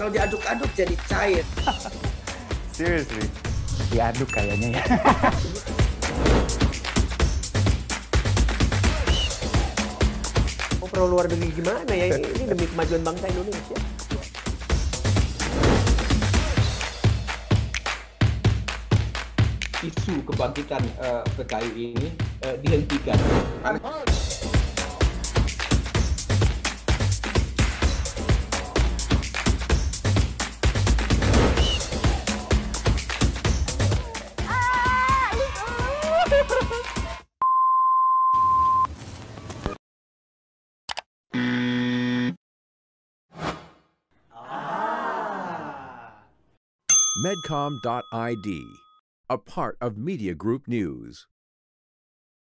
Kalau diaduk-aduk jadi cair. Seriously? Diaduk kayaknya ya. Oh, perlu luar negeri gimana ya? Ini demi kemajuan bangsa Indonesia. Isu kebangkitan PKI ini dihentikan. Medcom.id, a part of Media Group News.